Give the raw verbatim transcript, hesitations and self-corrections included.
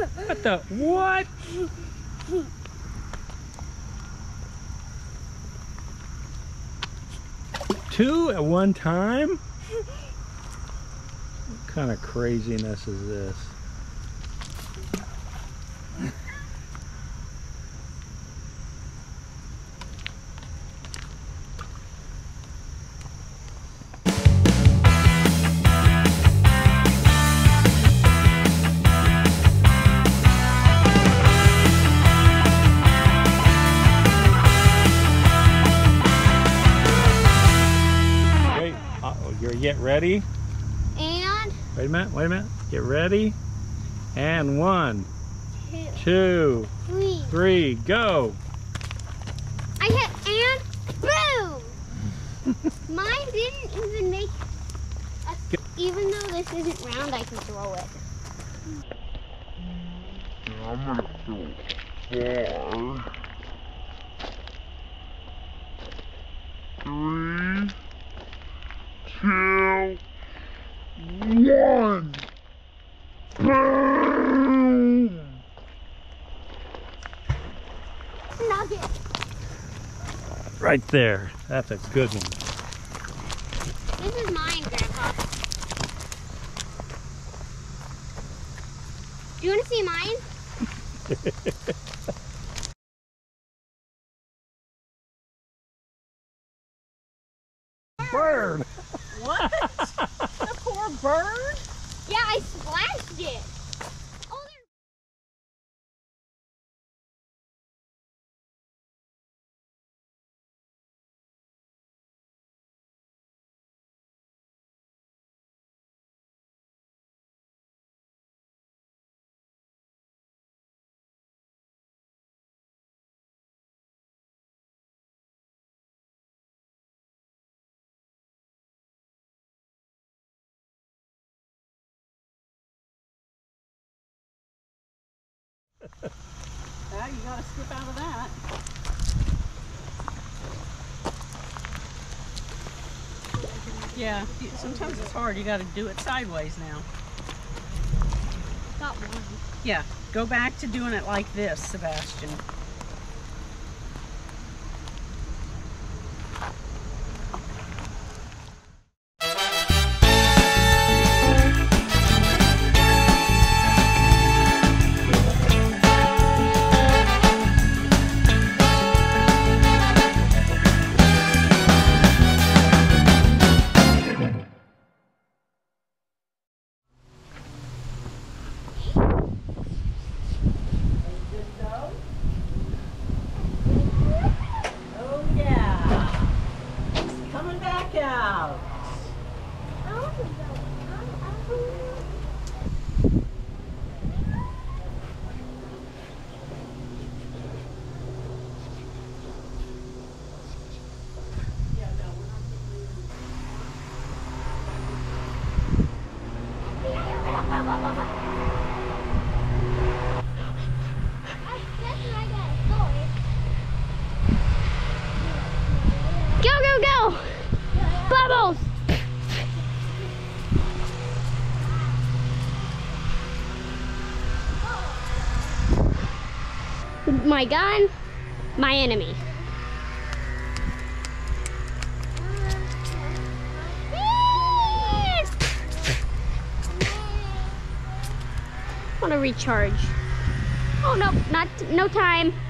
What the? What? Two at one time? What kind of craziness is this? Get ready. And wait a minute, wait a minute. Get ready. And one, two, two three, three, go. I hit and boom! Mine didn't even make a, even though this isn't round, I can throw it. I'm gonna throw four. Three. Two, one, boom! Nugget. Right there. That's a good one. This is mine, Grandpa. Do you want to see mine? Bird! What? The poor bird? Yeah, I splashed it. Oh, there. Well, you gotta skip out of that. Yeah, sometimes it's hard. You gotta do it sideways now. Got one. Yeah, go back to doing it like this, Sebastian. Go, go, go! Bubbles! My gun, my enemy. I want to recharge. Oh no, not no time.